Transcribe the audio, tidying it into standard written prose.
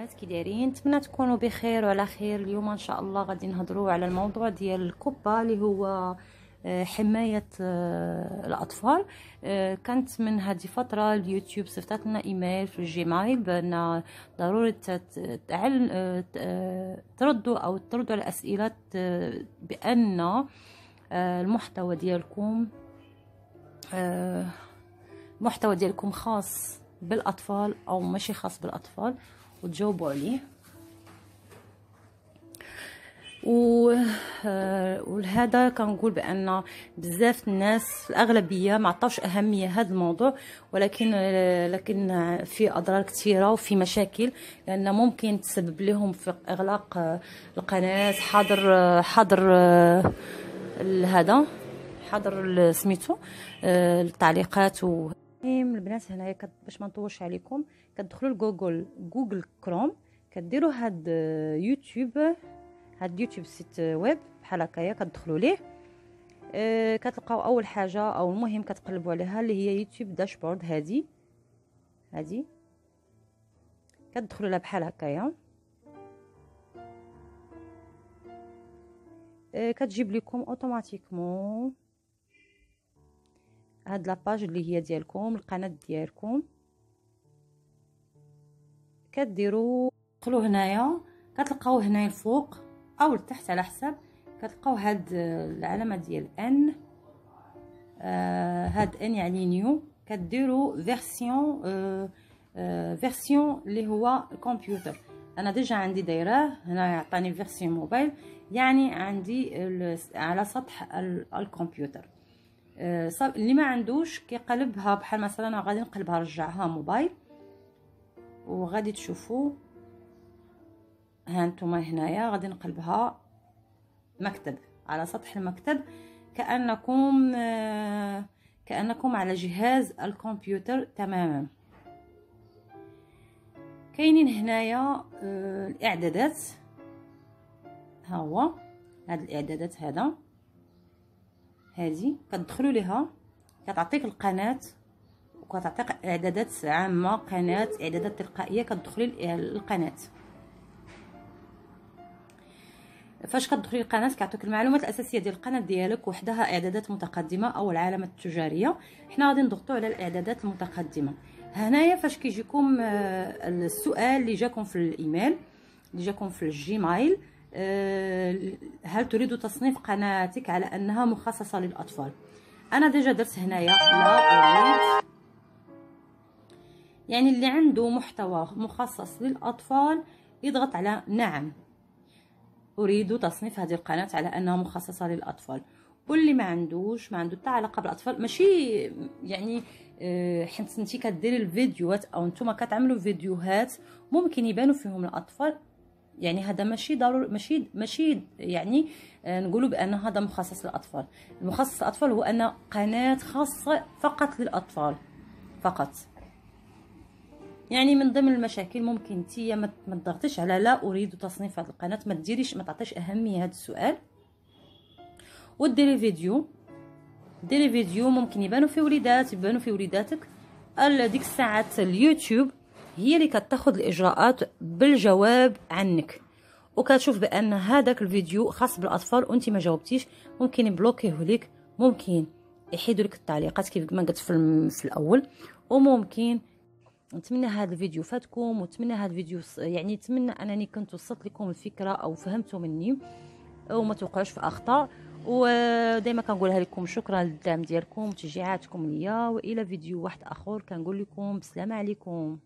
البنات كي دايرين؟ نتمنى تكونوا بخير وعلى خير. اليوم ان شاء الله غادي نهضروا على الموضوع ديال الكبه اللي هو حمايه الاطفال. كانت من هذه فتره اليوتيوب صيفطت لنا ايميل في الجيميل بان ضروري تردوا على الاسئله بان المحتوى ديالكم خاص بالاطفال او ماشي خاص بالاطفال، وتجاوبوا عليه. ولهذا كنقول بان بزاف الناس الاغلبيه ما عطاوش اهميه هذا الموضوع، ولكن في اضرار كثيره وفي مشاكل، لان ممكن تسبب لهم في اغلاق القناه. حاضر سميتو التعليقات. البنات هنايا باش ما نطولش عليكم، كتدخلوا لجوجل كروم، كديروا هاد يوتيوب سيت ويب بحال هكايا، كتدخلوا ليه كتلقاو اول حاجه او المهم كتقلبوا عليها اللي هي يوتيوب داشبورد. هذه كتدخلوا لها بحال هكايا، كتجيب لكم اوتوماتيكمون هاد لاباج اللي هي ديالكم، القناه ديالكم. كديروا تدخلوا هنايا، كتلقاو هنا الفوق او لتحت على حسب، كتلقاو هاد العلامه ديال ان. هاد ان يعني نيو. كديروا فيرسيون اللي هو الكمبيوتر. انا ديجا عندي دايراه هنا، يعطيني فيرسيون موبايل، يعني عندي على سطح الكمبيوتر. اللي ما عندوش كيقلبها بحال مثلا غادي نقلبها رجعها موبايل، وغادي تشوفوا ها نتوما هنايا غادي نقلبها مكتب، على سطح المكتب، كأنكم على جهاز الكمبيوتر تماما. كاينين هنايا الاعدادات، ها هو هاد الاعدادات هذه كتدخلوا ليها، كتعطيك القناه وكتعطيك اعدادات عامه، قناه، اعدادات تلقائيه. كتدخلي للقناه، فاش كتدخلي القناه كيعطيك المعلومات الاساسيه ديال القناه ديالك، وحدها اعدادات متقدمه او العلامه التجاريه. حنا غادي نضغطوا على الاعدادات المتقدمه. هنايا فاش كيجيكم السؤال اللي جاكم في الايميل، اللي جاكم في الجيميل، هل تريد تصنيف قناتك على انها مخصصه للاطفال؟ انا ديجا درت هنايا لا اريد، يعني اللي عنده محتوى مخصص للاطفال يضغط على نعم، اريد تصنيف هذه القناه على انها مخصصه للاطفال. واللي ما عنده حتى علاقه بالاطفال، ماشي يعني حيت انت كديري الفيديوهات او نتوما كتعملوا فيديوهات ممكن يبانوا فيهم الاطفال، يعني هذا ماشي ضروري، ماشي يعني نقولوا بان هذا مخصص للاطفال. المخصص للاطفال هو ان قناه خاصه فقط للاطفال فقط. يعني من ضمن المشاكل ممكن انت ما تضغطيش على لا اريد تصنيف هذه القناه، ما تعطيش اهميه هذا السؤال، وديري فيديو ممكن يبانوا في وليداتك. ديك الساعات اليوتيوب هي اللي كتاخذ الاجراءات بالجواب عنك، وكتشوف بان هذاك الفيديو خاص بالاطفال وانت ما جاوبتيش، ممكن يبلوكيه لك، ممكن يحيدوا لك التعليقات كيف ما قلت في الاول، وممكن. نتمنى هذا الفيديو فاتكم، ونتمنى هذا الفيديو يعني نتمنى انني كنت وصلت لكم الفكره او فهمتوا مني وما توقعوش في اخطاء. ودائما كنقولها لكم شكرا للدعم ديالكم وتشجيعاتكم ليا، والى فيديو واحد اخر كنقول لكم بسلام عليكم.